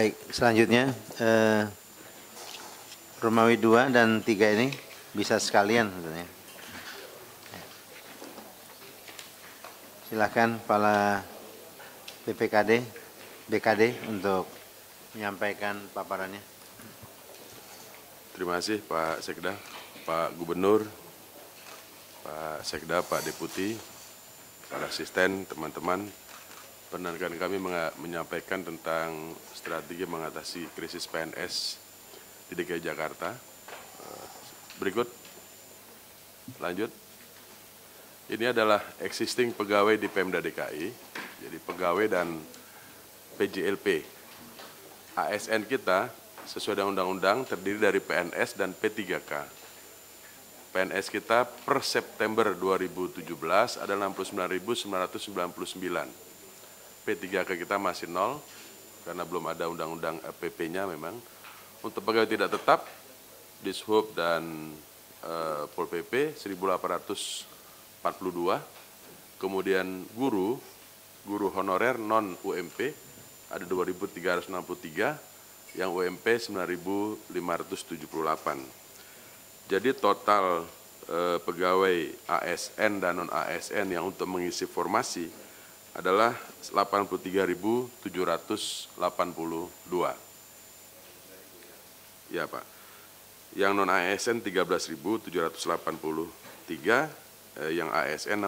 Baik, selanjutnya Romawi 2 dan 3 ini bisa sekalian sebenarnya. Silakan Kepala BKD untuk menyampaikan paparannya. Terima kasih Pak Sekda, Pak Gubernur, Pak Sekda, Pak Deputi, para asisten, teman-teman. Perkenankan kami menyampaikan tentang strategi mengatasi krisis PNS di DKI Jakarta. Berikut, lanjut. Ini adalah existing pegawai di Pemda DKI, jadi pegawai dan PJLP. ASN kita sesuai dengan undang-undang terdiri dari PNS dan P3K. PNS kita per September 2017 adalah 69.999. P3K kita masih 0 karena belum ada undang-undang PP-nya memang. Untuk pegawai tidak tetap, Dishub dan Pol PP 1.842. Kemudian guru honorer non UMP ada 2.363, yang UMP 9.578. Jadi total pegawai ASN dan non ASN yang untuk mengisi formasi adalah 83.782. Ya Pak. Yang non ASN 13.783, yang ASN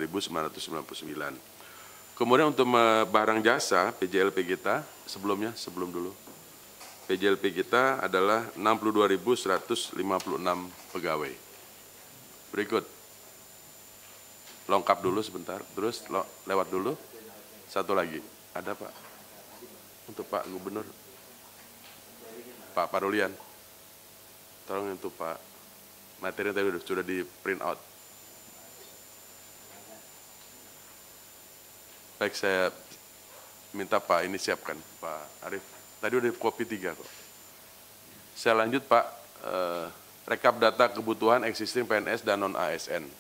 69.999. Kemudian untuk barang jasa PJLP kita sebelum dulu. PJLP kita adalah 62.156 pegawai. Berikut. Lengkap dulu sebentar, terus lewat dulu. Satu lagi, ada Pak? Untuk Pak Gubernur. Pak Parulian. Tolong untuk Pak. Materi tadi sudah di print out. Baik, saya minta Pak ini siapkan, Pak Arief. Tadi udah kopi 3 kok. Saya lanjut Pak, rekap data kebutuhan existing PNS dan non-ASN.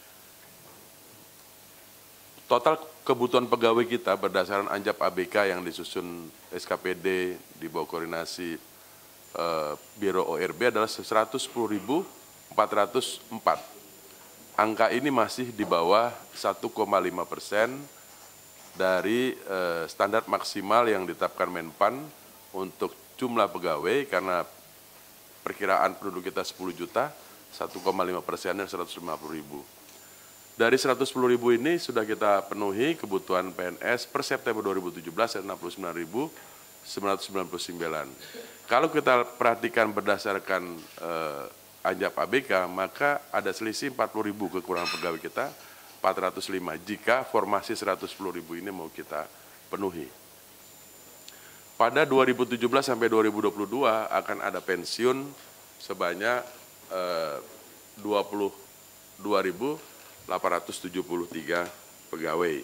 Total kebutuhan pegawai kita berdasarkan Anjap ABK yang disusun SKPD di bawah koordinasi Biro ORB adalah 110.404. Angka ini masih di bawah 1,5% dari standar maksimal yang ditetapkan Menpan untuk jumlah pegawai, karena perkiraan penduduk kita 10 juta, 1,5%-nya 150.000. Dari 110.000 ini sudah kita penuhi kebutuhan PNS per September 2017 69.999. Kalau kita perhatikan berdasarkan Anjap ABK, maka ada selisih 40.000 kekurangan pegawai kita, 405 jika formasi 110.000 ini mau kita penuhi. Pada 2017 sampai 2022 akan ada pensiun sebanyak 22.873 pegawai.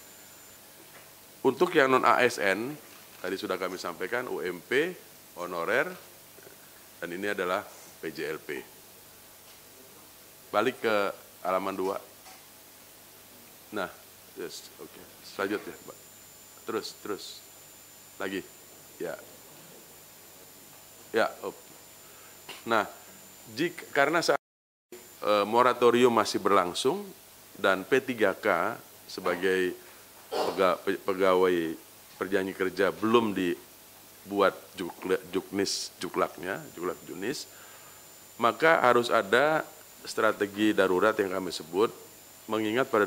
Untuk yang non ASN, tadi sudah kami sampaikan UMP, honorer, dan ini adalah PJLP. Balik ke halaman 2. Nah, yes, oke. Selanjutnya, Pak. Terus. Lagi. Ya. Nah, karena saat moratorium masih berlangsung dan P3K sebagai pegawai perjanji kerja belum dibuat juklak junis, maka harus ada strategi darurat yang kami sebut, mengingat pada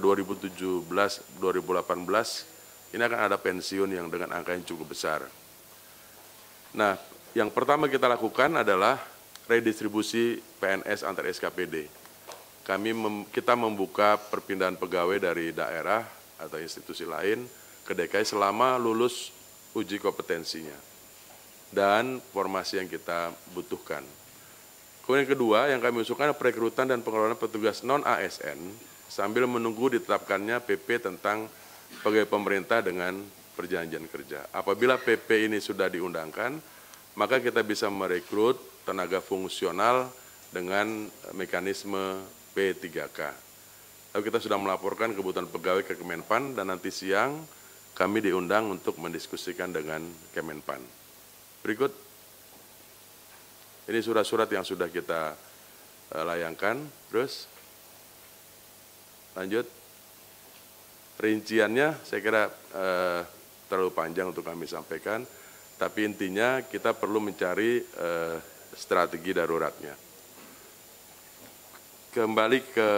2017-2018 ini akan ada pensiun yang dengan angka yang cukup besar. Nah, yang pertama kita lakukan adalah redistribusi PNS antar SKPD. Kita membuka perpindahan pegawai dari daerah atau institusi lain ke DKI selama lulus uji kompetensinya dan formasi yang kita butuhkan. Kemudian yang kedua yang kami usulkan adalah perekrutan dan pengelolaan petugas non-ASN sambil menunggu ditetapkannya PP tentang pegawai pemerintah dengan perjanjian kerja. Apabila PP ini sudah diundangkan, maka kita bisa merekrut tenaga fungsional dengan mekanisme P3K. Lalu kita sudah melaporkan kebutuhan pegawai ke Kemenpan dan nanti siang kami diundang untuk mendiskusikan dengan Kemenpan. Berikut, ini surat-surat yang sudah kita layangkan. Terus, lanjut. Rinciannya saya kira terlalu panjang untuk kami sampaikan, tapi intinya kita perlu mencari strategi daruratnya. Kembali ke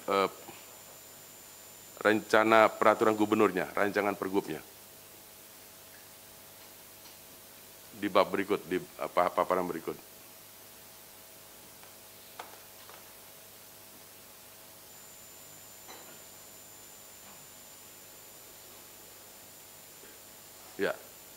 rencana peraturan gubernurnya, rancangan pergubnya. Di bab berikut, di paparan berikut. Ya,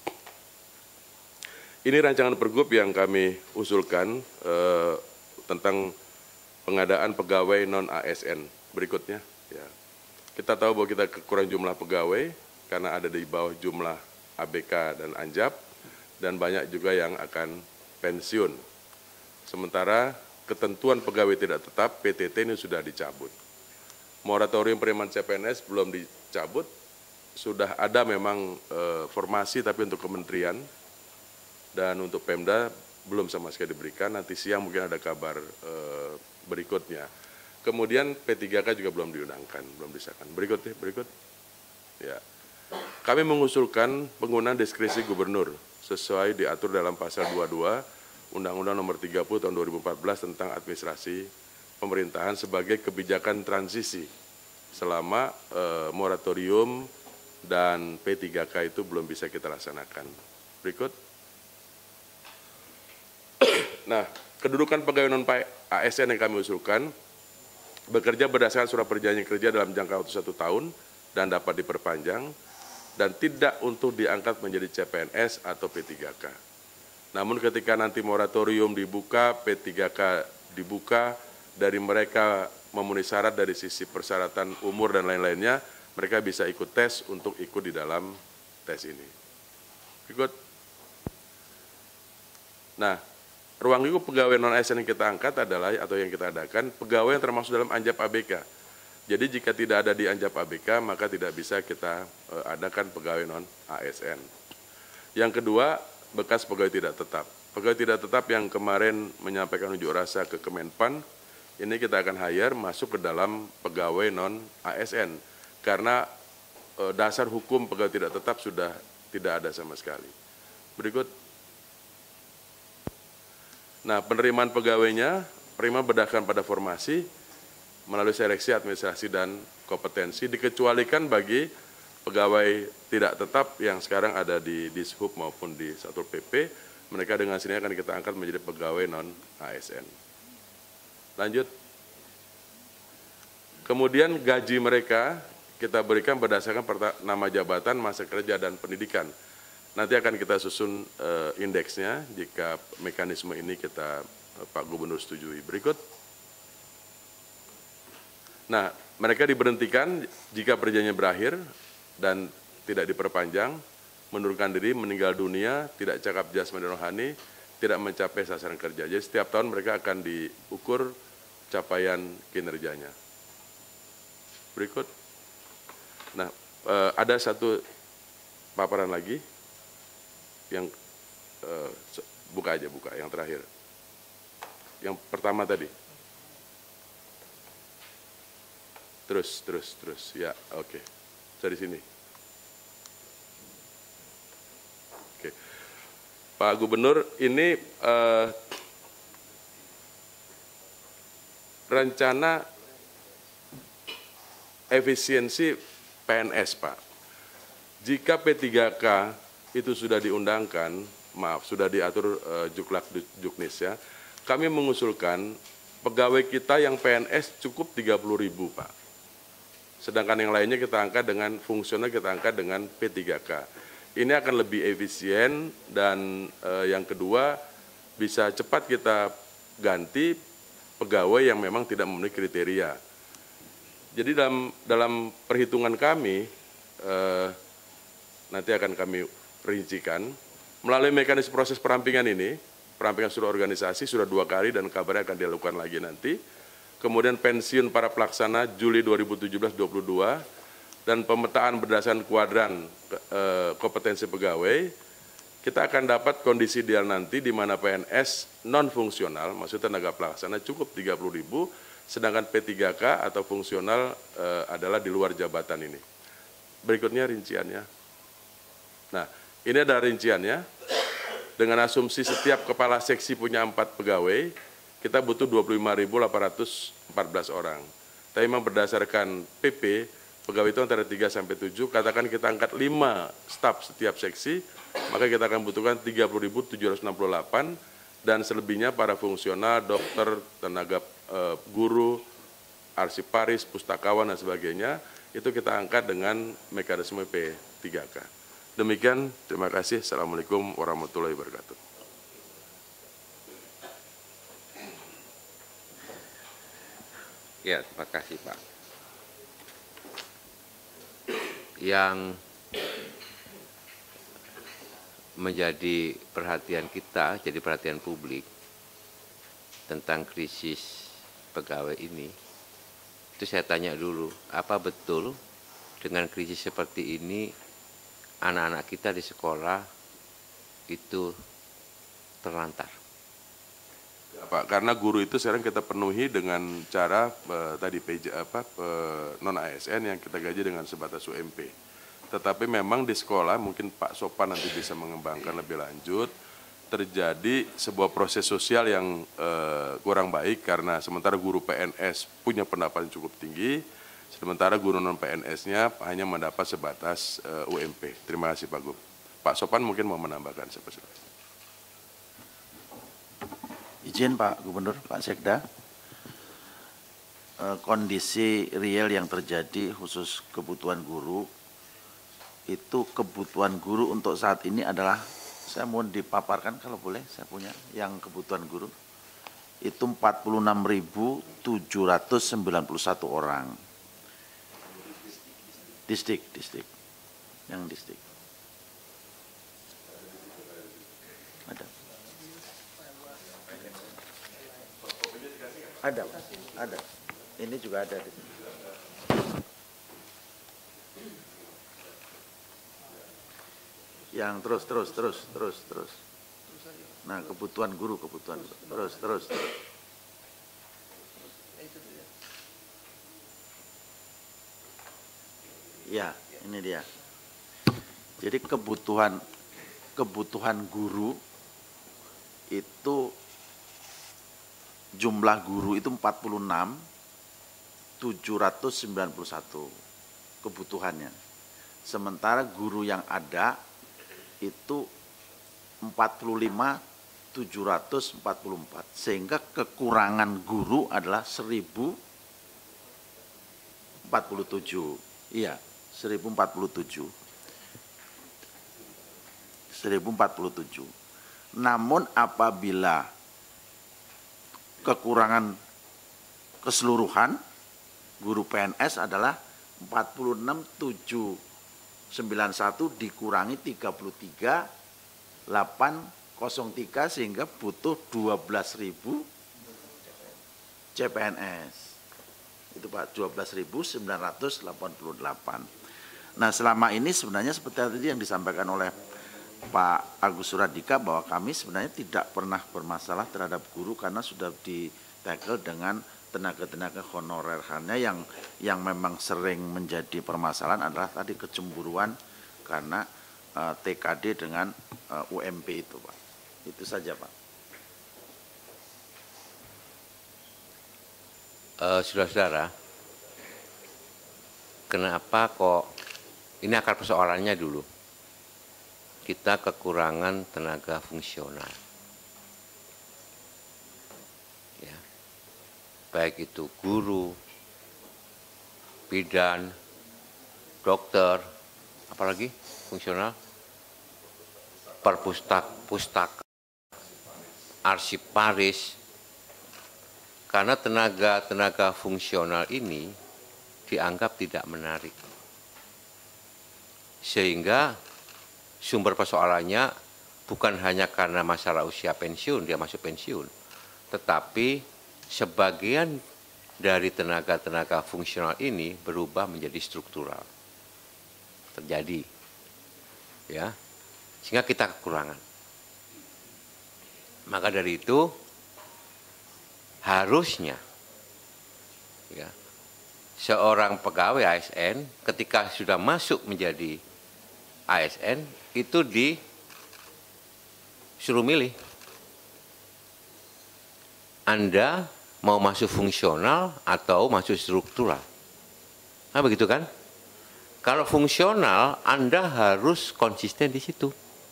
ini rancangan pergub yang kami usulkan tentang pengadaan pegawai non-ASN. Berikutnya, ya. Kita tahu bahwa kita kekurangan jumlah pegawai karena ada di bawah jumlah ABK dan ANJAP, dan banyak juga yang akan pensiun. Sementara ketentuan pegawai tidak tetap PTT ini sudah dicabut. Moratorium penerimaan CPNS belum dicabut, sudah ada memang formasi tapi untuk kementerian dan untuk Pemda belum sama sekali diberikan. Nanti siang mungkin ada kabar berikutnya. Kemudian P3K juga belum diundangkan, belum disahkan. Berikut. Ya. Kami mengusulkan penggunaan diskresi gubernur sesuai diatur dalam pasal 22 Undang-Undang Nomor 30 Tahun 2014 tentang administrasi pemerintahan sebagai kebijakan transisi selama moratorium dan P3K itu belum bisa kita laksanakan. Berikut. Nah, kedudukan pegawai non-ASN yang kami usulkan bekerja berdasarkan surat perjanjian kerja dalam jangka waktu 1 tahun dan dapat diperpanjang dan tidak untuk diangkat menjadi CPNS atau P3K. Namun ketika nanti moratorium dibuka, P3K dibuka, dari mereka memenuhi syarat dari sisi persyaratan umur dan lain-lainnya, mereka bisa ikut tes untuk ikut di dalam tes ini. Ikut. Nah, ruang lingkup pegawai non-ASN yang kita angkat adalah, atau yang kita adakan, pegawai yang termasuk dalam ANJAP ABK. Jadi jika tidak ada di ANJAP ABK, maka tidak bisa kita adakan pegawai non-ASN. Yang kedua, bekas pegawai tidak tetap. Pegawai tidak tetap yang kemarin menyampaikan unjuk rasa ke Kemenpan, ini kita akan hire masuk ke dalam pegawai non-ASN. Karena dasar hukum pegawai tidak tetap sudah tidak ada sama sekali. Berikut. Nah, penerimaan pegawainya, penerimaan berdasarkan pada formasi, melalui seleksi administrasi dan kompetensi, dikecualikan bagi pegawai tidak tetap yang sekarang ada di Dishub maupun di Satpol PP, mereka dengan sini akan kita angkat menjadi pegawai non-ASN. Lanjut. Kemudian gaji mereka kita berikan berdasarkan nama jabatan, masa kerja, dan pendidikan. Nanti akan kita susun indeksnya jika mekanisme ini Pak Gubernur setujui. Berikut. Nah, mereka diberhentikan jika perjanjiannya berakhir dan tidak diperpanjang, mengundurkan diri, meninggal dunia, tidak cakap jasmani rohani, tidak mencapai sasaran kerja. Jadi setiap tahun mereka akan diukur capaian kinerjanya. Berikut. Nah, ada satu paparan lagi yang buka yang terakhir. Yang pertama tadi. Terus. Ya, oke. Dari sini. Oke. Pak Gubernur, ini rencana efisiensi PNS, Pak. Jika P3K itu sudah diundangkan, sudah diatur Juklak Juknis ya, kami mengusulkan pegawai kita yang PNS cukup 30.000, Pak. Sedangkan yang lainnya kita angkat dengan fungsional, kita angkat dengan P3K. Ini akan lebih efisien dan yang kedua bisa cepat kita ganti pegawai yang memang tidak memenuhi kriteria. Jadi dalam perhitungan kami, nanti akan kami rincikan, melalui mekanisme proses perampingan ini, perampingan seluruh organisasi sudah 2 kali dan kabarnya akan dilakukan lagi nanti. Kemudian pensiun para pelaksana Juli 2017-22, dan pemetaan berdasarkan kuadran kompetensi pegawai, kita akan dapat kondisi ideal nanti di mana PNS non-fungsional, maksudnya tenaga pelaksana cukup 30.000, sedangkan P3K atau fungsional adalah di luar jabatan ini. Berikutnya rinciannya. Nah, ini ada rinciannya. Dengan asumsi setiap kepala seksi punya 4 pegawai, kita butuh 25.814 orang. Tapi memang berdasarkan PP, pegawai itu antara 3 sampai 7, katakan kita angkat 5 staf setiap seksi, maka kita akan butuhkan 30.768, dan selebihnya para fungsional, dokter, tenaga guru, arsiparis, pustakawan, dan sebagainya, itu kita angkat dengan mekanisme P3K. Demikian, terima kasih. Assalamualaikum warahmatullahi wabarakatuh. Ya, terima kasih Pak. Yang menjadi perhatian kita, jadi perhatian publik tentang krisis pegawai ini, itu saya tanya dulu, apa betul dengan krisis seperti ini anak-anak kita di sekolah itu terlantar? Pak, karena guru itu sekarang kita penuhi dengan cara tadi non ASN yang kita gaji dengan sebatas UMP. Tetapi memang di sekolah mungkin Pak Sopan nanti bisa mengembangkan lebih lanjut, terjadi sebuah proses sosial yang kurang baik karena sementara guru PNS punya pendapatan cukup tinggi, sementara guru non PNS-nya hanya mendapat sebatas UMP. Terima kasih Pak Gub. Pak Sopan mungkin mau menambahkan seperti. Izin Pak Gubernur, Pak Sekda, kondisi real yang terjadi khusus kebutuhan guru, itu kebutuhan guru untuk saat ini adalah, saya mau dipaparkan kalau boleh, saya punya yang kebutuhan guru, itu 46.791 orang. Distrik, yang distrik. Ada. Ini juga ada di sini. Yang terus. Nah, kebutuhan guru. Terus. Ya, ini dia. Jadi kebutuhan guru itu, jumlah guru itu 46.791 kebutuhannya. Sementara guru yang ada itu 45.744, sehingga kekurangan guru adalah 1.047. Iya, 1.047. Namun apabila kekurangan keseluruhan guru PNS adalah 46.791 dikurangi 33.803, sehingga butuh 12.000 CPNS. Itu Pak, 12.988. Nah, selama ini sebenarnya seperti tadi yang disampaikan oleh Pak Agus Suradika, bahwa kami sebenarnya tidak pernah bermasalah terhadap guru karena sudah di-tackle dengan tenaga-tenaga honorer. Hanya yang memang sering menjadi permasalahan adalah tadi kecemburuan karena TKD dengan UMP itu Pak. Itu saja Pak. Saudara-saudara, kenapa kok, ini akar persoalannya dulu, kita kekurangan tenaga fungsional, ya, baik itu guru, bidan, dokter, apalagi fungsional, pustaka, arsiparis, karena tenaga fungsional ini dianggap tidak menarik, sehingga sumber persoalannya bukan hanya karena masalah usia pensiun, dia masuk pensiun, tetapi sebagian dari tenaga fungsional ini berubah menjadi struktural. Terjadi, ya. Sehingga kita kekurangan. Maka dari itu harusnya ya, seorang pegawai ASN ketika sudah masuk menjadi ASN itu disuruh milih. Anda mau masuk fungsional atau masuk struktural. Nah begitu kan? Kalau fungsional Anda harus konsisten di situ.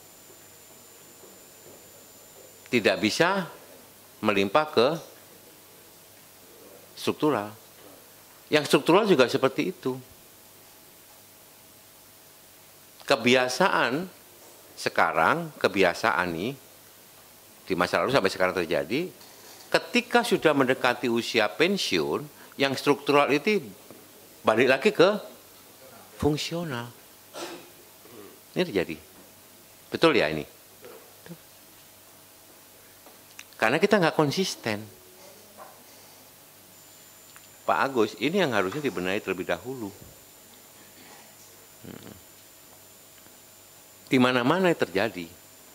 Tidak bisa melimpah ke struktural. Yang struktural juga seperti itu. Kebiasaan sekarang, kebiasaan nih, di masa lalu sampai sekarang terjadi, ketika sudah mendekati usia pensiun, yang struktural itu balik lagi ke fungsional. Ini terjadi. Betul ya ini? Karena kita nggak konsisten. Pak Agus, ini yang harusnya dibenahi terlebih dahulu. Di mana-mana terjadi.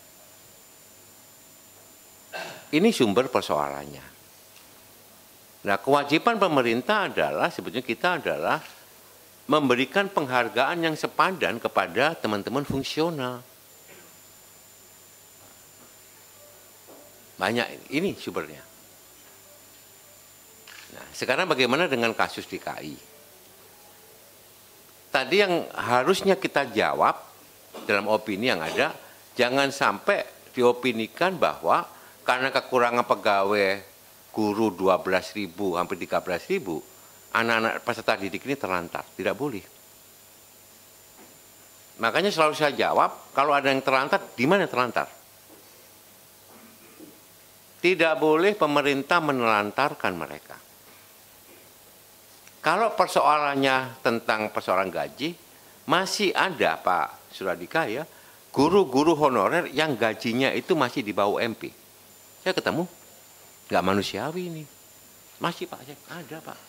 Ini sumber persoalannya. Nah, kewajiban pemerintah adalah, sebetulnya kita adalah memberikan penghargaan yang sepadan kepada teman-teman fungsional. Banyak ini sumbernya. Nah, sekarang bagaimana dengan kasus DKI? Tadi yang harusnya kita jawab dalam opini yang ada, jangan sampai diopinikan bahwa karena kekurangan pegawai guru 12.000 hampir 13.000, anak-anak peserta didik ini terlantar. Tidak boleh. Makanya selalu saya jawab, kalau ada yang terlantar, di mana terlantar? Tidak boleh pemerintah menelantarkan mereka. Kalau persoalannya tentang persoalan gaji, masih ada Pak Suradika ya, guru-guru honorer yang gajinya itu masih di bawah UMP. Saya ketemu, nggak manusiawi ini. Masih Pak, ada Pak.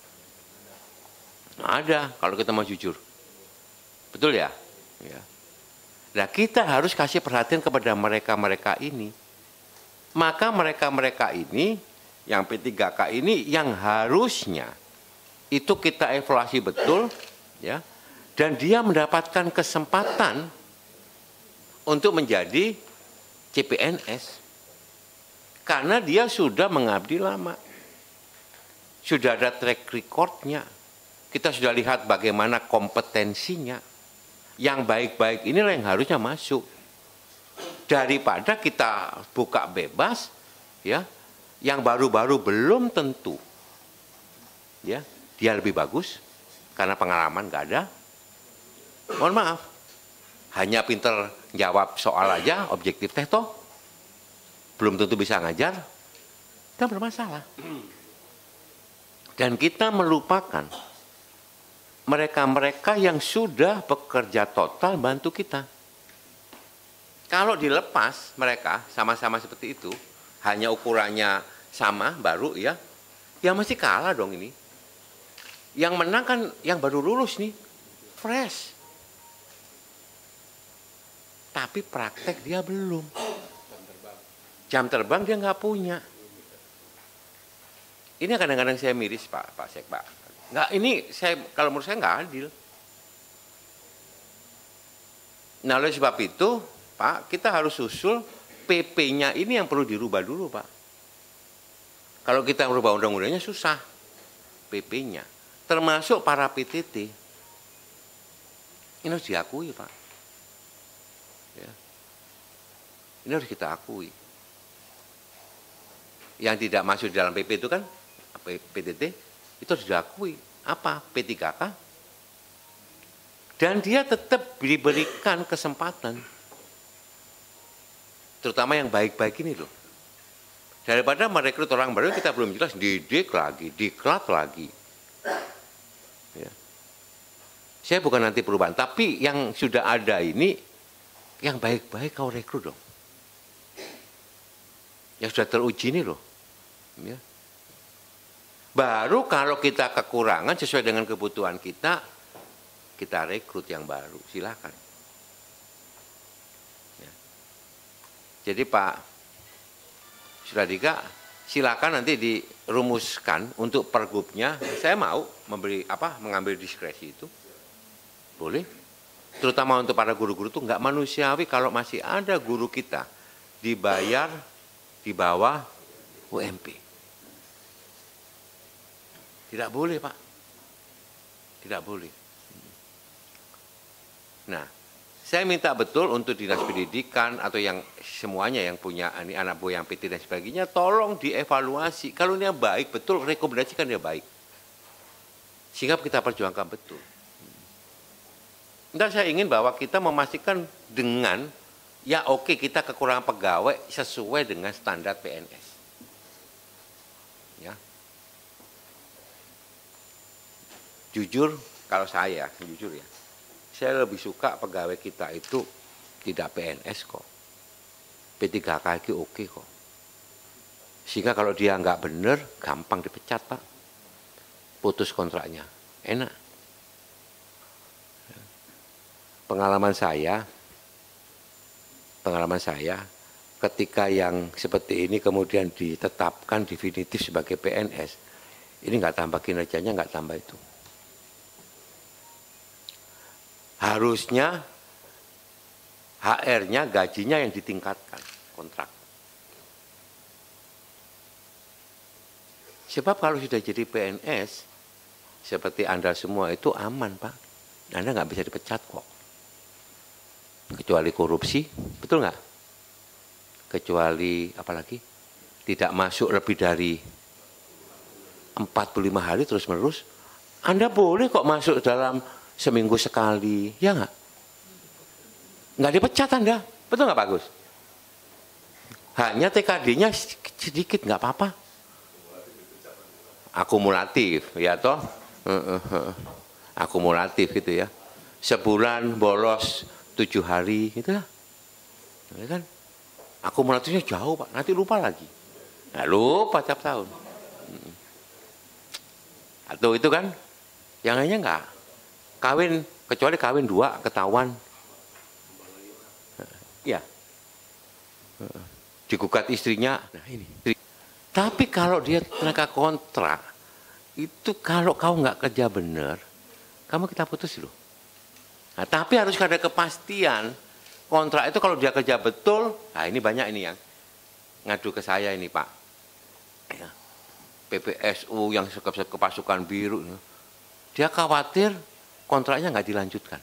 Ada, kalau kita mau jujur. Betul ya? Ya. Nah, kita harus kasih perhatian kepada mereka-mereka ini. Maka mereka-mereka ini, yang P3K ini, yang harusnya itu kita evaluasi betul, ya, dan dia mendapatkan kesempatan untuk menjadi CPNS. Karena dia sudah mengabdi lama. Sudah ada track record-nya. Kita sudah lihat bagaimana kompetensinya. Yang baik-baik inilah yang harusnya masuk. Daripada kita buka bebas, ya, yang baru-baru belum tentu, ya, dia lebih bagus karena pengalaman nggak ada. Mohon maaf, hanya pinter jawab soal aja, objektif teh toh, belum tentu bisa ngajar, kita bermasalah. Dan kita melupakan mereka-mereka yang sudah bekerja total bantu kita. Kalau dilepas mereka sama-sama seperti itu, hanya ukurannya sama, baru ya, ya masih kalah dong ini. Yang menang kan yang baru lulus nih, fresh. Tapi praktek dia belum. Jam terbang dia nggak punya. Ini kadang-kadang saya miris Pak Sekba. Nggak, ini saya kalau menurut saya nggak adil. Nah oleh sebab itu, Pak, kita harus usul PP-nya ini yang perlu dirubah dulu, Pak. Kalau kita merubah undang-undangnya susah, PP-nya. Termasuk para PTT. Ini harus diakui, Pak. Ya. Ini harus kita akui. Yang tidak masuk dalam PP itu kan, PTT, itu harus diakui. Apa? P3K. Dan dia tetap diberikan kesempatan. Terutama yang baik-baik ini loh. Daripada merekrut orang baru kita belum jelas, didik lagi, diklat lagi. Ya. Saya bukan nanti perubahan, tapi yang sudah ada ini, yang baik-baik kau rekrut dong. Yang sudah teruji ini loh. Ya. Baru kalau kita kekurangan sesuai dengan kebutuhan kita rekrut yang baru, silakan. Ya. Jadi Pak Suradika, silakan nanti dirumuskan untuk pergubnya. Saya mau mengambil diskresi itu, boleh. Terutama untuk para guru-guru itu nggak manusiawi kalau masih ada guru kita dibayar di bawah UMP. Tidak boleh Pak, tidak boleh. Nah, saya minta betul untuk dinas pendidikan atau yang semuanya yang punya ini anak buah yang PT dan sebagainya, tolong dievaluasi. Kalau ini baik, betul, rekomendasikan dia baik. Sehingga kita perjuangkan betul. Dan saya ingin bahwa kita memastikan dengan, ya oke kita kekurangan pegawai sesuai dengan standar PNS. Ya. Jujur, kalau saya, jujur ya, saya lebih suka pegawai kita itu tidak PNS kok. P3K itu oke kok. Sehingga kalau dia nggak benar, gampang dipecat Pak. Putus kontraknya, enak. Pengalaman saya, ketika yang seperti ini kemudian ditetapkan definitif sebagai PNS, ini nggak tambah kinerjanya, nggak tambah itu. Harusnya HR-nya, gajinya yang ditingkatkan kontrak. Sebab kalau sudah jadi PNS, seperti Anda semua itu aman Pak. Anda nggak bisa dipecat kok. Kecuali korupsi, betul nggak? Kecuali apalagi tidak masuk lebih dari 45 hari terus-menerus, Anda boleh kok masuk dalam seminggu sekali, ya nggak? Nggak dipecat Anda, betul nggak Pak Agus? Hanya TKD-nya sedikit, nggak apa-apa. Akumulatif, ya toh? Akumulatif gitu ya. Sebulan bolos 7 hari, gitu lah. Ya kan? Akumulatifnya jauh Pak, nanti lupa lagi. Nah, lupa tiap tahun. Atau itu kan, yang lainnya enggak. Kawin, kecuali kawin 2, ketahuan. Ya. Digugat istrinya, nah ini. Tapi kalau dia tenaga kontrak, itu kalau kau nggak kerja benar, kamu kita putus loh. Nah, tapi harus ada kepastian kontrak itu kalau dia kerja betul. Nah ini banyak ini yang ngadu ke saya ini Pak. Ya. PPSU yang sekep-sekep pasukan biru, dia khawatir kontraknya nggak dilanjutkan.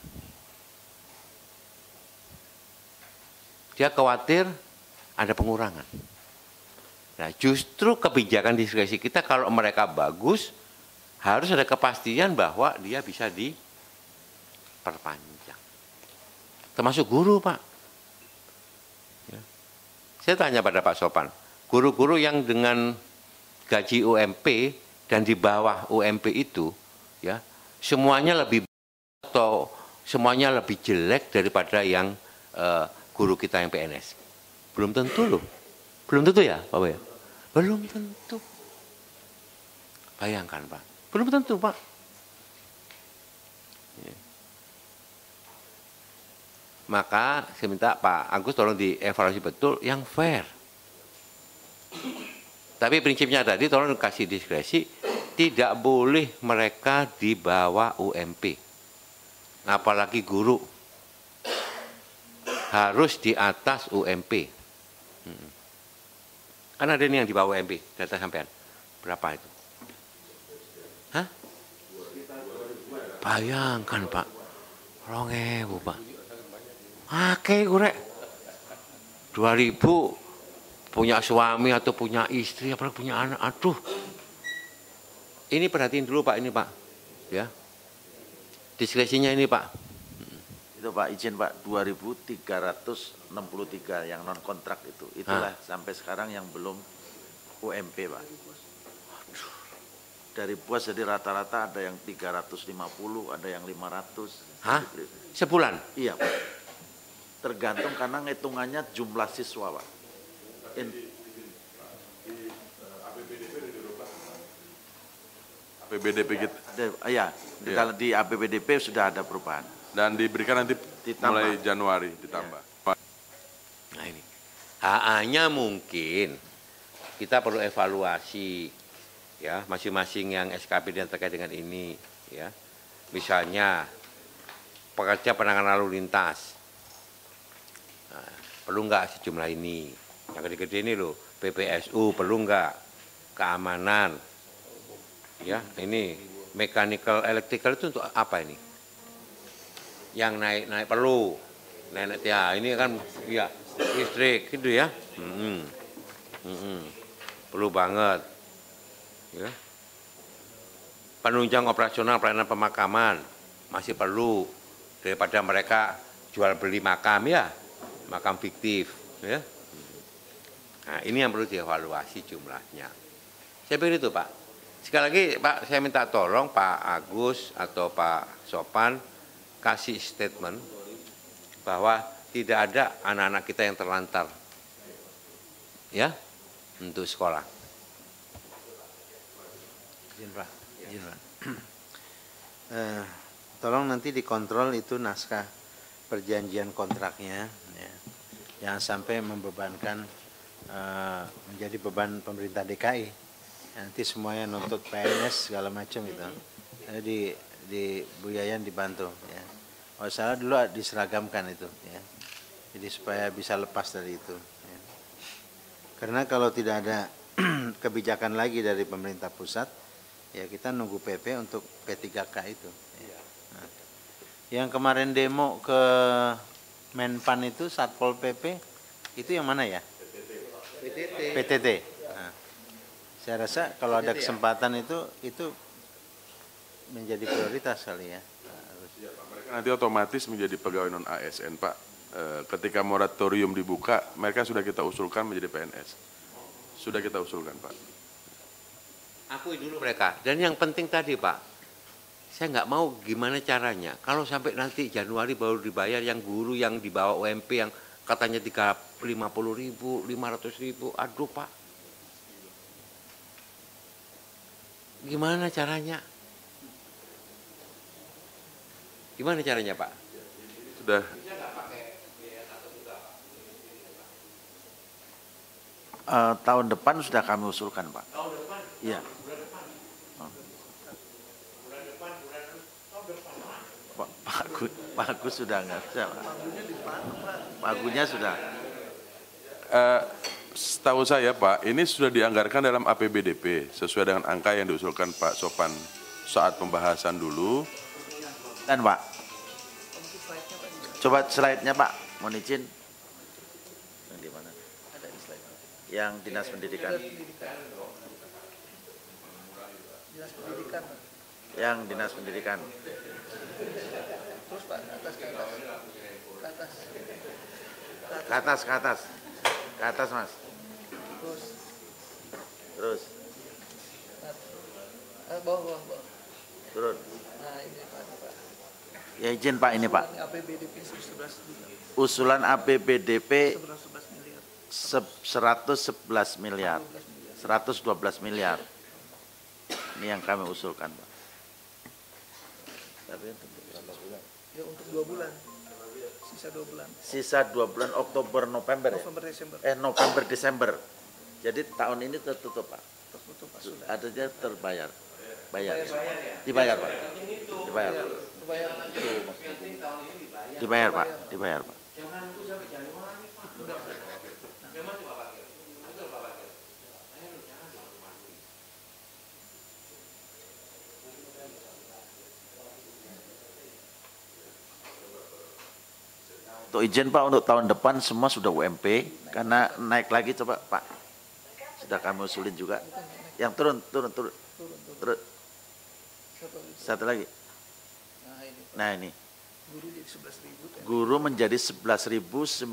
Dia khawatir ada pengurangan. Nah, justru kebijakan diskresi kita kalau mereka bagus, harus ada kepastian bahwa dia bisa diperpanjang. Termasuk guru, Pak. Ya. Saya tanya pada Pak Sopan, guru-guru yang dengan gaji UMP dan di bawah UMP itu, ya, semuanya lebih atau semuanya lebih jelek daripada yang guru kita yang PNS. Belum tentu loh. Belum tentu ya, Pak Boy? Belum tentu. Bayangkan, Pak. Belum tentu, Pak. Ya. Maka saya minta Pak Agus tolong dievaluasi betul yang fair. Tapi prinsipnya tadi tolong kasih diskresi, tidak boleh mereka di bawah UMP. Apalagi guru. Harus di atas UMP. Kan ada ini yang di bawah UMP, data sampean. Berapa itu? Hah? Bayangkan Pak. 2.000 Pak. Oke gorek. 2.000 punya suami atau punya istri, apalagi punya anak. Aduh. Ini perhatiin dulu Pak, ini Pak. Ya. Diskresinya ini Pak. Itu Pak, izin Pak, 2.363 yang non kontrak itu. Itulah sampai sekarang yang belum UMP Pak. Dari puas jadi rata-rata ada yang 350, ada yang 500. Hah? Sebulan? Iya Pak. Tergantung karena ngitungannya jumlah siswa Pak. APBDP kita. Ya, kalau di APBDP sudah ada perubahan. Dan diberikan nanti Ditambah. mulai Januari ditambah. Nah ini. HA-nya mungkin kita perlu evaluasi ya masing-masing yang SKPD yang terkait dengan ini ya. Misalnya pekerja penanganan lalu lintas. Nah, perlu nggak sejumlah ini? Yang gede-gede ini loh, PPSU perlu nggak? Keamanan. Ya, ini mechanical electrical itu untuk apa ini? Yang naik perlu. Naik ya, ini kan ya listrik gitu ya. Perlu banget. Ya. Penunjang operasional pelayanan pemakaman masih perlu daripada mereka jual beli makam ya, makam fiktif ya. Nah, ini yang perlu dievaluasi jumlahnya. Saya pikir itu Pak. Sekali lagi Pak, saya minta tolong Pak Agus atau Pak Sopan kasih statement bahwa tidak ada anak-anak kita yang terlantar ya untuk sekolah. Izin Pak. Izin Pak. Tolong nanti dikontrol itu naskah perjanjian kontraknya ya. Jangan sampai membebankan menjadi beban pemerintah DKI. Nanti semuanya nuntut PNS segala macam itu. Di Bu Yayan dibantu ya. Kalau salah dulu diseragamkan itu ya. Jadi supaya bisa lepas dari itu ya. Karena kalau tidak ada kebijakan lagi dari pemerintah pusat ya kita nunggu PP untuk P3K itu ya. Nah, yang kemarin demo ke Menpan itu Satpol PP itu yang mana ya? PTT. Nah, saya rasa kalau ada kesempatan itu menjadi prioritas kali ya. Mereka nanti otomatis menjadi pegawai non ASN Pak. Ketika moratorium dibuka, mereka sudah kita usulkan menjadi PNS. Sudah kita usulkan Pak. Akui dulu mereka. Dan yang penting tadi Pak, saya nggak mau gimana caranya. Kalau sampai nanti Januari baru dibayar yang guru yang di bawah UMP yang katanya 50.000, 500.000, aduh Pak. Gimana caranya? Gimana caranya Pak? Sudah. Tahun depan sudah kami usulkan Pak. Tahun depan? Iya. Pak Agus sudah nggak bisa Pak. Pak Agusnya sudah. Setahu saya Pak, ini sudah dianggarkan dalam APBDP sesuai dengan angka yang diusulkan Pak Sopan saat pembahasan dulu. Dan Pak, coba slide-nya Pak, mohon izin. Yang di mana? Ada di slide. Yang Dinas Pendidikan. Dinas Pendidikan. Yang Dinas Pendidikan. Terus Pak, ke atas. Ke atas Mas. Terus. Bawah. Turun. Nah, ini Pak. Ya izin Pak ini Pak. Usulan APBDP 111 miliar. 112 miliar. Ini yang kami usulkan Pak. Tapi untuk berapa bulan? Ya untuk 2 bulan. Sisa 2 bulan. Sisa 2 bulan Oktober November. Desember. November Desember. Jadi tahun ini tertutup Pak. Tertutup Pak. Adanya terbayar. Dibayar Pak. Dibayar Pak. Untuk izin Pak untuk tahun depan semua sudah UMP karena naik lagi coba Pak. Sudah kami usulin juga. Yang turun. Satu lagi. Nah ini. Guru menjadi 11.917.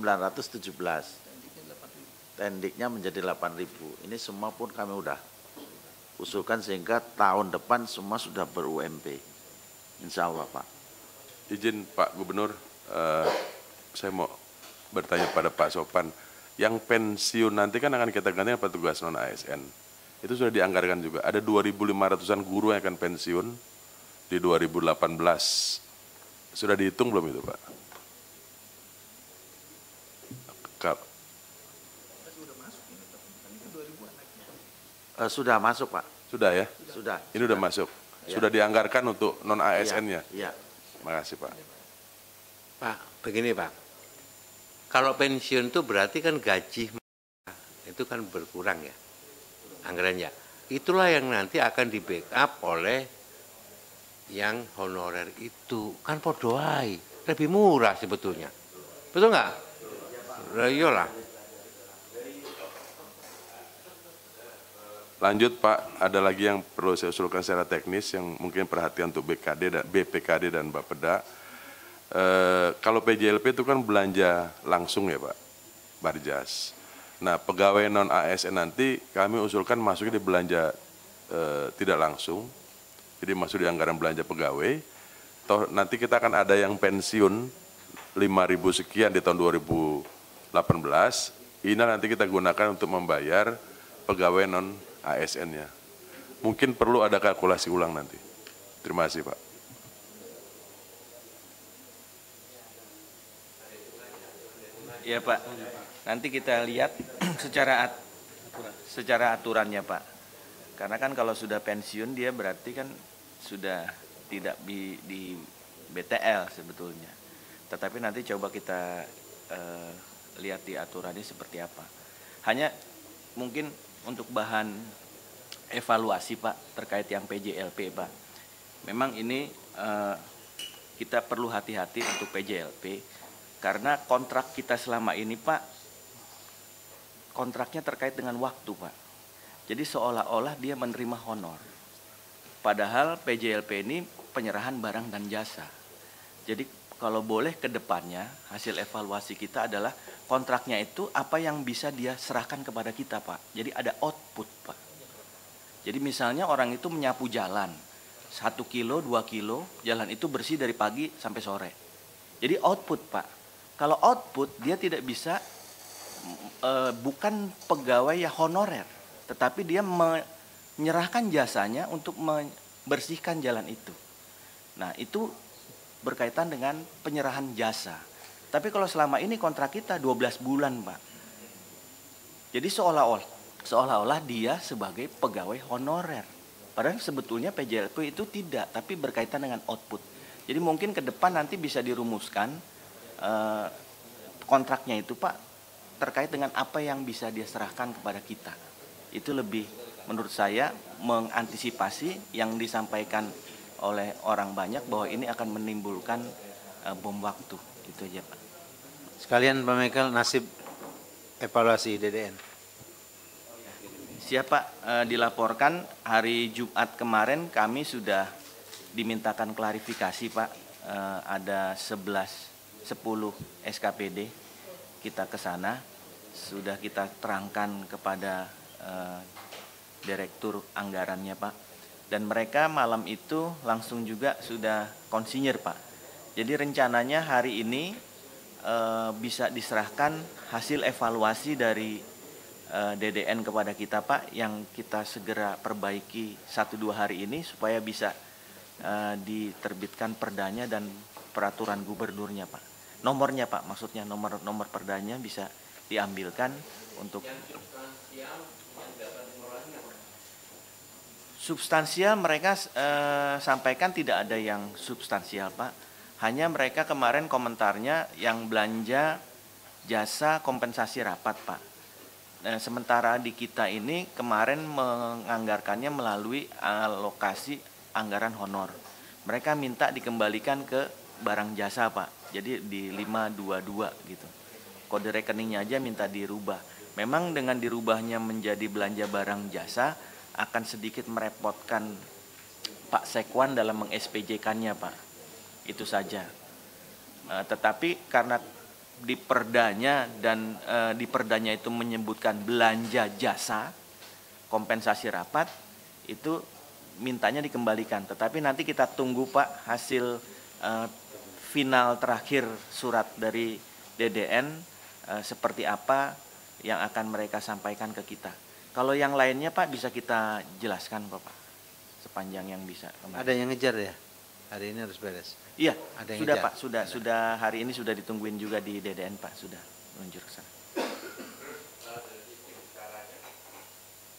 Tendiknya menjadi 8.000. Ini semua pun kami udah usulkan sehingga tahun depan semua sudah ber-UMP. Insya Allah Pak. Izin Pak Gubernur, saya mau bertanya pada Pak Sopan. Yang pensiun nanti kan akan kita ganti dengan petugas non ASN. Itu sudah dianggarkan juga. Ada 2.500-an guru yang akan pensiun di 2018. Sudah dihitung belum itu Pak? Sudah masuk Pak. Sudah ya? Sudah. Ini udah masuk. Ya. Sudah dianggarkan untuk non ASN-nya. Iya. Makasih Pak. Pak, begini Pak. Kalau pensiun itu berarti kan gaji itu kan berkurang ya anggarannya. Itulah yang nanti akan di backup oleh yang honorer itu. Kan podoai, lebih murah sebetulnya. Betul nggak? Iyalah. Lanjut Pak, ada lagi yang perlu saya usulkan secara teknis yang mungkin perhatian untuk BPKD dan Bapeda. Kalau PJLP itu kan belanja langsung ya Pak, Barjas. Nah pegawai non ASN nanti kami usulkan masuknya di belanja tidak langsung, jadi masuk di anggaran belanja pegawai. Toh nanti kita akan ada yang pensiun 5.000 sekian di tahun 2018, ini nanti kita gunakan untuk membayar pegawai non ASN-nya. Mungkin perlu ada kalkulasi ulang nanti. Terima kasih Pak. Ya Pak, nanti kita lihat secara aturannya Pak. Karena kan kalau sudah pensiun dia berarti kan sudah tidak di BTL sebetulnya. Tetapi nanti coba kita lihat di aturannya seperti apa. Hanya mungkin untuk bahan evaluasi Pak terkait yang PJLP Pak. Memang ini kita perlu hati-hati untuk PJLP. Karena kontrak kita selama ini Pak, kontraknya terkait dengan waktu Pak. Jadi seolah-olah dia menerima honor. Padahal PJLP ini penyerahan barang dan jasa. Jadi kalau boleh ke depannya hasil evaluasi kita adalah kontraknya itu apa yang bisa dia serahkan kepada kita Pak. Jadi ada output Pak. Jadi misalnya orang itu menyapu jalan, 1 kilo, 2 kilo, jalan itu bersih dari pagi sampai sore. Jadi output Pak. Kalau output dia tidak bisa bukan pegawai yang honorer, tetapi dia menyerahkan jasanya untuk membersihkan jalan itu. Nah itu berkaitan dengan penyerahan jasa. Tapi kalau selama ini kontrak kita 12 bulan Pak. Jadi seolah-olah dia sebagai pegawai honorer. Padahal sebetulnya PJLP itu tidak, tapi berkaitan dengan output. Jadi mungkin ke depan nanti bisa dirumuskan kontraknya itu Pak terkait dengan apa yang bisa dia serahkan kepada kita. Itu lebih menurut saya mengantisipasi yang disampaikan oleh orang banyak bahwa ini akan menimbulkan bom waktu. Itu aja Pak. Sekalian Pak Michael, nasib evaluasi DDN. Siapa dilaporkan hari Jumat kemarin kami sudah dimintakan klarifikasi Pak. Ada 10 SKPD kita ke sana, sudah kita terangkan kepada direktur anggarannya Pak, dan mereka malam itu langsung juga sudah konsinyir Pak. Jadi rencananya hari ini bisa diserahkan hasil evaluasi dari DDN kepada kita Pak, yang kita segera perbaiki 1-2 hari ini supaya bisa diterbitkan perdanya dan peraturan gubernurnya Pak. Nomornya Pak, maksudnya nomor perdanya bisa diambilkan untuk substansial. Mereka sampaikan tidak ada yang substansial Pak. Hanya mereka kemarin komentarnya yang belanja jasa kompensasi rapat Pak. Sementara di kita ini kemarin menganggarkannya melalui alokasi anggaran honor. Mereka minta dikembalikan ke barang jasa Pak. Jadi di 522 gitu. Kode rekeningnya aja minta dirubah. Memang dengan dirubahnya menjadi belanja barang jasa akan sedikit merepotkan Pak Sekwan dalam meng-SPJ-kannya Pak. Itu saja. Tetapi karena di perdanya dan di perdanya itu menyebutkan belanja jasa kompensasi rapat, itu mintanya dikembalikan. Tetapi nanti kita tunggu Pak hasil final terakhir surat dari DDN seperti apa yang akan mereka sampaikan ke kita. Kalau yang lainnya Pak bisa kita jelaskan Pak sepanjang yang bisa. Ada yang ngejar ya? Hari ini harus beres. Iya, ada yang sudah ngejar. Pak, sudah hari ini sudah ditungguin juga di DDN Pak, sudah meluncur ke sana.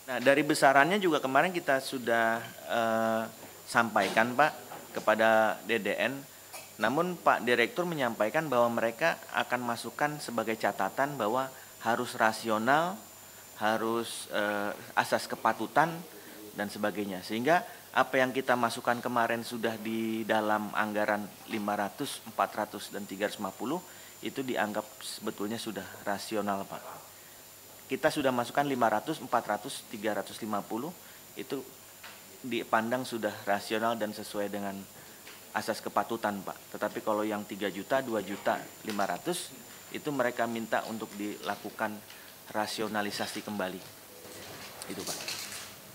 Nah, dari besarannya juga kemarin kita sudah sampaikan Pak kepada DDN. Namun Pak Direktur menyampaikan bahwa mereka akan masukkan sebagai catatan bahwa harus rasional, harus asas kepatutan dan sebagainya. Sehingga apa yang kita masukkan kemarin sudah di dalam anggaran 500, 400 dan 350 itu dianggap sebetulnya sudah rasional Pak. Kita sudah masukkan 500, 400, 350 itu dipandang sudah rasional dan sesuai dengan asas kepatutan Pak. Tetapi kalau yang 3 juta, 2 juta, 500 itu mereka minta untuk dilakukan rasionalisasi kembali. Itu Pak.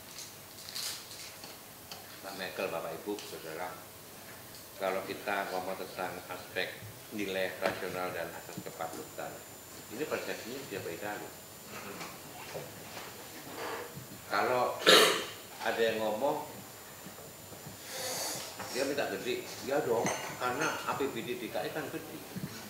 Pak Michael, Bapak Ibu, Saudara, kalau kita ngomong tentang aspek nilai rasional dan asas kepatutan, ini persepsinya dia beda loh. Kalau ada yang ngomong dia minta gede, ya dong, karena APBD DKI kan gede.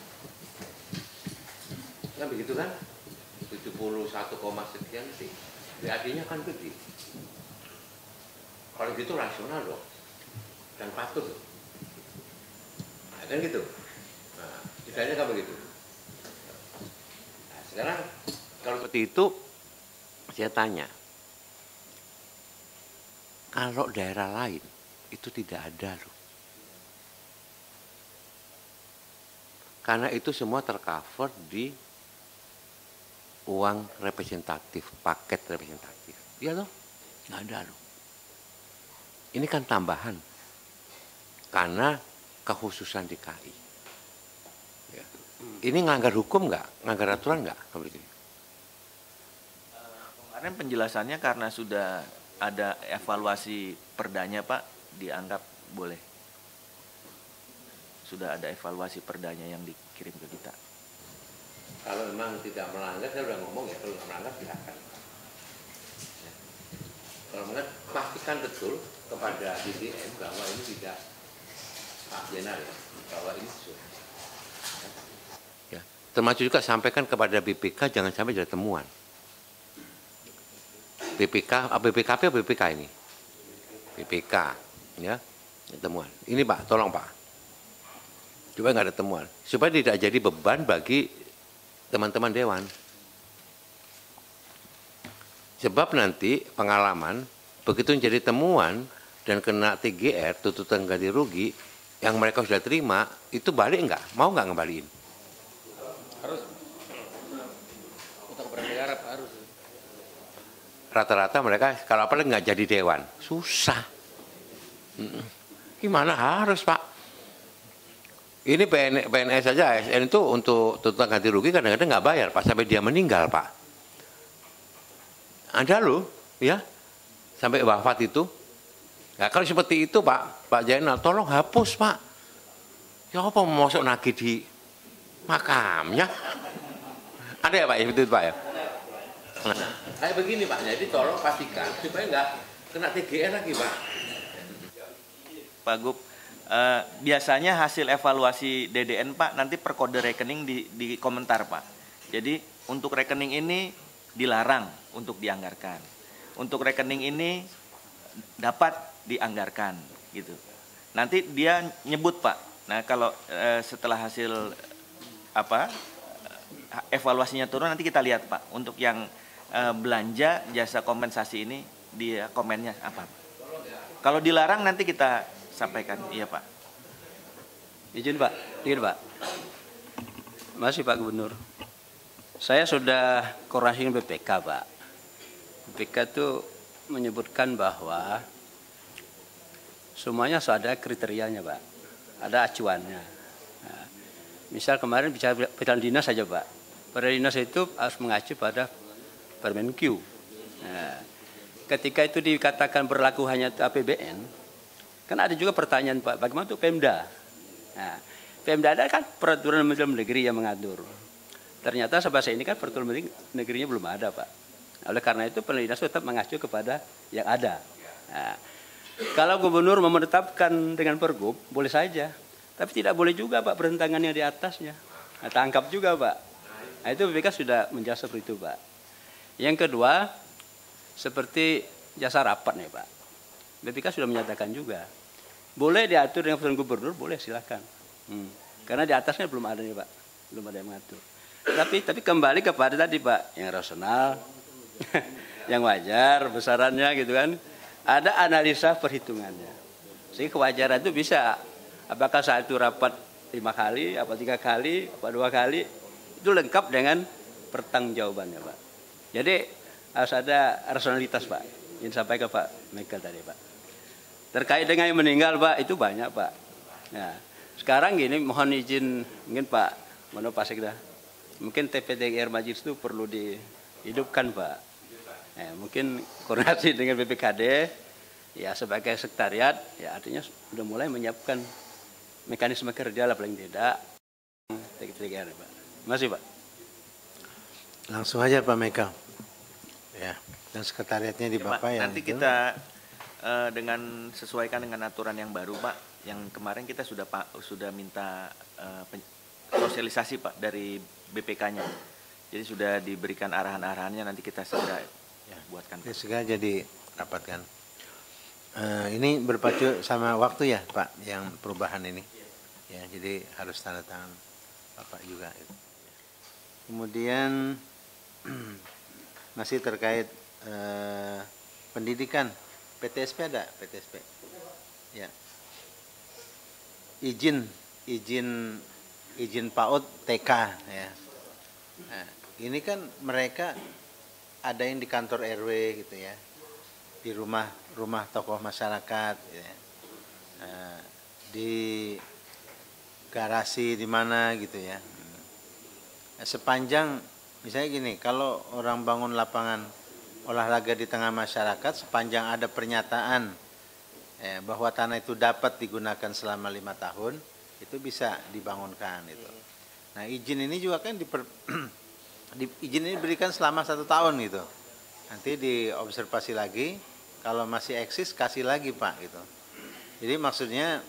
Kan begitu kan? 71, sekian sih. BAD-nya kan gede. Kalau gitu rasional dong. Dan patut loh. Nah, kan gitu. Nah, idenya kan begitu. Nah, sekarang kalau seperti itu, saya tanya, kalau daerah lain itu tidak ada loh. Karena itu semua tercover di uang representatif, paket representatif. Iya loh, nggak ada loh. Ini kan tambahan karena kekhususan DKI. Ya. Ini ngelanggar hukum nggak? Ngelanggar aturan nggak? Kemarin penjelasannya karena sudah ada evaluasi perdanya Pak, dianggap boleh. Sudah ada evaluasi perdanya yang dikirim ke kita. Kalau memang tidak melanggar, saya udah ngomong ya, kalau nggak melanggar silakan. Ya. Kalau melanggar, pastikan betul kepada DDN bahwa ini tidak Pak Jenar ya, bahwa ini sesuai. Ya. Termasuk juga sampaikan kepada BPK jangan sampai ada temuan. BPK atau BPK ini? BPK, ya, temuan. Ini Pak, tolong Pak, supaya nggak ada temuan, supaya tidak jadi beban bagi teman-teman Dewan. Sebab nanti pengalaman, begitu jadi temuan dan kena TGR, tuntutan ganti rugi, yang mereka sudah terima, itu balik nggak? Mau nggak ngembaliin? Harus. Untuk kepada harus. Rata-rata mereka kalau apa nggak jadi dewan, susah. Gimana harus Pak? Ini PNS saja, ASN itu untuk tuntutan ganti rugi kadang-kadang nggak bayar Pak, sampai dia meninggal Pak. Ada loh, ya, sampai wafat itu. Nah, kalau seperti itu Pak Jainal, tolong hapus Pak. Ya apa mau masuk nagih di makamnya? Ada ya Pak, itu Pak ya? Nah, kayak begini Pak, jadi tolong pastikan supaya nggak kena TGR lagi Pak. Pak Gub, biasanya hasil evaluasi DDN Pak nanti per kode rekening di komentar Pak. Jadi untuk rekening ini dilarang untuk dianggarkan. Untuk rekening ini dapat dianggarkan gitu. Nanti dia nyebut Pak. Nah kalau setelah hasil evaluasinya turun nanti kita lihat Pak. Untuk yang belanja jasa kompensasi ini dia komennya apa? Kalau dilarang nanti kita sampaikan. Iya Pak. Izin Pak, Masih Pak Gubernur. Saya sudah koordinasi dengan BPK Pak. BPK itu menyebutkan bahwa semuanya sudah ada kriterianya Pak, ada acuannya. Nah, misal kemarin bicara Peradilan Dinas saja Pak, Peradilan Dinas itu harus mengacu pada Permenq. Nah, ketika itu dikatakan berlaku hanya APBN, kan ada juga pertanyaan Pak, bagaimana untuk Pemda? Nah, Pemda ada kan peraturan Menteri Negeri yang mengatur. Ternyata sampai saat ini kan peraturan Menteri Negerinya belum ada Pak. Oleh karena itu Peradilan Dinas tetap mengacu kepada yang ada. Nah, kalau gubernur mau menetapkan dengan pergub, boleh saja. Tapi tidak boleh juga Pak bertentangan yang di atasnya. Nah, tangkap juga Pak. Nah, itu BPK sudah menjawab seperti itu Pak. Yang kedua, seperti jasa rapat nih Pak. BPK sudah menyatakan juga. Boleh diatur dengan peraturan gubernur, boleh silakan. Karena di atasnya belum ada nih Pak, belum ada yang mengatur. Tapi kembali kepada tadi Pak, yang rasional, yang wajar besarannya gitu kan. Ada analisa perhitungannya. Sehingga kewajaran itu bisa, apakah satu rapat 5 kali, apa 3 kali, apa 2 kali, itu lengkap dengan pertanggungjawabannya Pak. Jadi harus ada rasionalitas Pak, yang disampaikan Pak Michael tadi Pak. Terkait dengan yang meninggal Pak, itu banyak Pak. Nah, sekarang gini mohon izin, mungkin Pak, mohon Pak Sekda, mungkin TPTGR Majelis itu perlu dihidupkan Pak. Mungkin koordinasi dengan BPKD, ya sebagai sekretariat, ya artinya sudah mulai menyiapkan mekanisme kerja lah paling tidak. TPTGR Pak. Terima kasih Pak. Langsung aja Pak Michael. Ya, dan sekretariatnya di Ya, Pak, Bapak yang nanti itu. kita dengan sesuaikan dengan aturan yang baru Pak, yang kemarin kita sudah minta sosialisasi Pak dari BPK-nya. Jadi sudah diberikan arahan-arahannya, nanti kita segera buatkan. Ya, segera jadi rapatkan. Ini berpacu sama waktu ya Pak, yang perubahan ini. Ya, jadi harus tanda tangan Bapak juga. Kemudian masih terkait pendidikan. PTSP ada? PTSP. Ya. Izin PAUD TK ya. Nah, ini kan mereka ada yang di kantor RW gitu ya. Di rumah tokoh masyarakat ya. Di garasi di mana gitu ya. Sepanjang misalnya gini, kalau orang bangun lapangan olahraga di tengah masyarakat, sepanjang ada pernyataan bahwa tanah itu dapat digunakan selama 5 tahun, itu bisa dibangunkan itu. Nah, izin ini juga kan izin ini diberikan selama 1 tahun gitu. Nanti diobservasi lagi, kalau masih eksis kasih lagi Pak gitu. Jadi maksudnya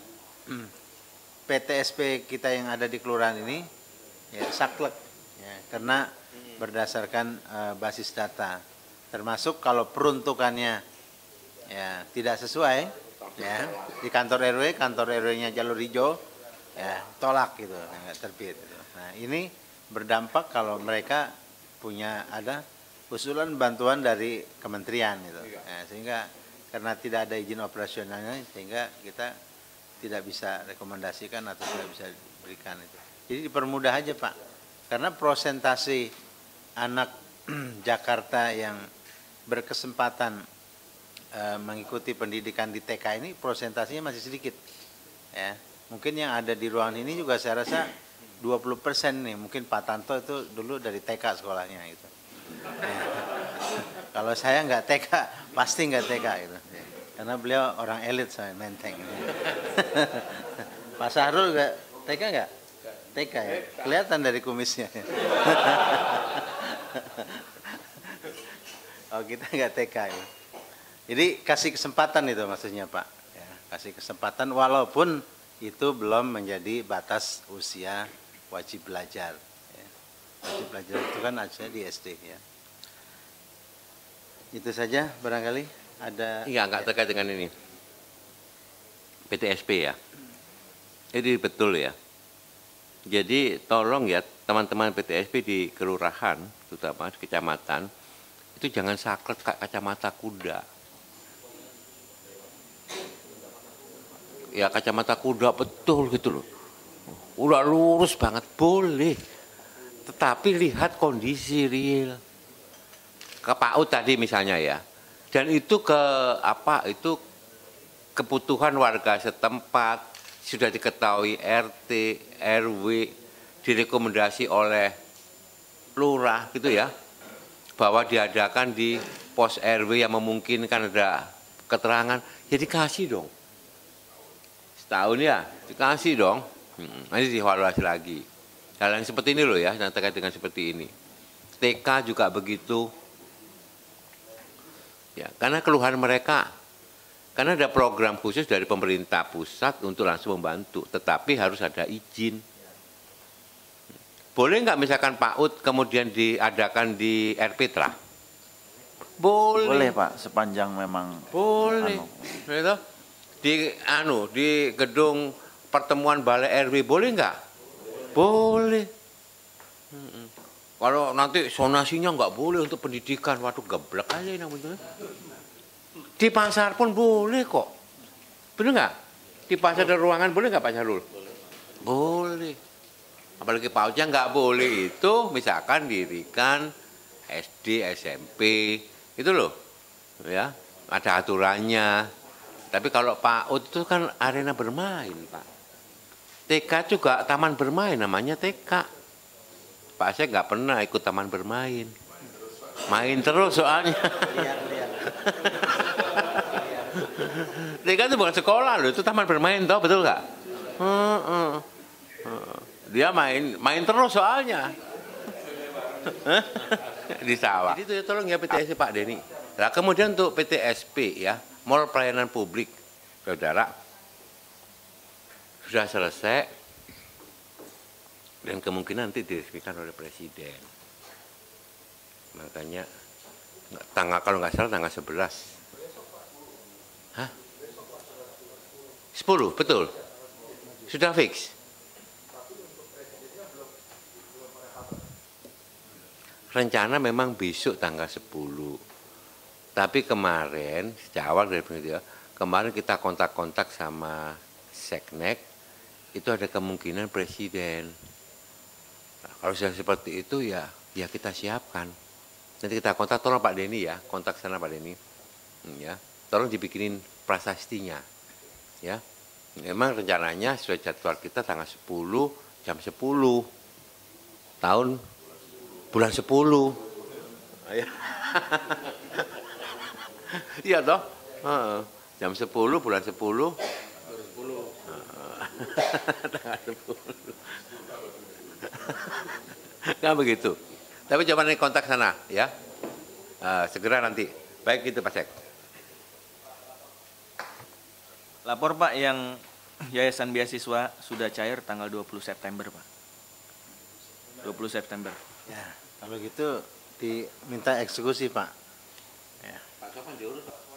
PTSP kita yang ada di kelurahan ini ya saklek ya, karena berdasarkan basis data. Termasuk kalau peruntukannya ya tidak sesuai ya di kantor RW-nya jalur hijau ya tolak gitu, nggak terbit gitu. Nah, ini berdampak kalau mereka punya ada usulan bantuan dari kementerian gitu. Nah, sehingga karena tidak ada izin operasionalnya sehingga kita tidak bisa rekomendasikan atau tidak bisa berikan itu. Jadi dipermudah aja Pak. Karena prosentase anak Jakarta yang berkesempatan mengikuti pendidikan di TK ini prosentasenya masih sedikit. Ya, mungkin yang ada di ruangan ini juga saya rasa 20% nih, mungkin Pak Tanto itu dulu dari TK sekolahnya gitu. Ya. Kalau saya nggak TK, pasti nggak TK gitu. Ya. Karena beliau orang elit saya Menteng. Pak Sahrul nggak TK nggak? TK ya, kelihatan dari kumisnya. Oh kita nggak TK ya. Jadi kasih kesempatan itu maksudnya Pak. Ya, kasih kesempatan walaupun itu belum menjadi batas usia wajib belajar. Ya. Wajib belajar itu kan aja di SD ya. Itu saja barangkali ada. Iya nggak terkait dengan ini. PTSP ya. Jadi betul ya. Jadi tolong ya teman-teman PTSP di kelurahan, terutama di kecamatan, itu jangan saklek kacamata kuda. Ya kacamata kuda betul gitu loh. Udah lurus banget boleh. Tetapi lihat kondisi real. Ke PAUD tadi misalnya ya. Dan itu itu kebutuhan warga setempat, sudah diketahui RT, RW, direkomendasi oleh lurah gitu ya. Bahwa diadakan di pos RW yang memungkinkan ada keterangan, ya dikasih dong. Setahun ya, dikasih dong. Nanti dievaluasi lagi. Hal yang seperti ini loh ya, yang terkait dengan seperti ini. TK juga begitu. Ya, karena keluhan mereka, karena ada program khusus dari pemerintah pusat untuk langsung membantu, tetapi harus ada izin. Boleh nggak misalkan PAUD kemudian diadakan di RPTRA? Boleh. Boleh Pak, sepanjang memang Boleh. Gitu. Di gedung pertemuan Balai RW boleh nggak? Boleh. Kalau nanti zonasinya nggak boleh untuk pendidikan, waduh geblek aja namanya. Di pasar pun boleh kok. Bener nggak? Di pasar ada ruangan boleh nggak Pak Syahrul? Boleh. Apalagi Pak Ujang nggak boleh itu misalkan dirikan SD, SMP, itu loh. Ya, ada aturannya. Tapi kalau PAUD itu kan arena bermain, Pak. TK juga taman bermain, namanya TK. Pak saya nggak pernah ikut taman bermain. Main terus soalnya. TK itu bukan sekolah loh, itu taman bermain, toh betul nggak? Dia main terus soalnya. Di sawah. Jadi itu ya tolong ya PTSP Pak Denny. Nah kemudian untuk PTSP ya, Mall Pelayanan Publik, saudara, sudah selesai dan kemungkinan nanti diresmikan oleh Presiden. Makanya kalau nggak salah tanggal 11. Hah? 10, betul. Sudah fix. Rencana memang besok tanggal 10. Tapi kemarin, sejak awal dari penelitian, kemarin kita kontak-kontak sama Seknek, itu ada kemungkinan Presiden. Nah, kalau sudah seperti itu ya kita siapkan. Nanti kita kontak, tolong Pak Denny ya, kontak sana Pak Denny. Ya, tolong dibikinin prasastinya. Ya, memang rencananya sudah jadwal kita tanggal 10 jam 10 tahun bulan 10. Iya toh? Jam 10 bulan 10. Tanggal 10. Nggak begitu. Tapi coba nih kontak sana ya. Segera nanti. Baik gitu Pak Sek. Lapor Pak, yang Yayasan Beasiswa sudah cair tanggal 20 September Pak. 20 September. Ya, kalau gitu diminta eksekusi Pak. Pak kapan diurus Pak?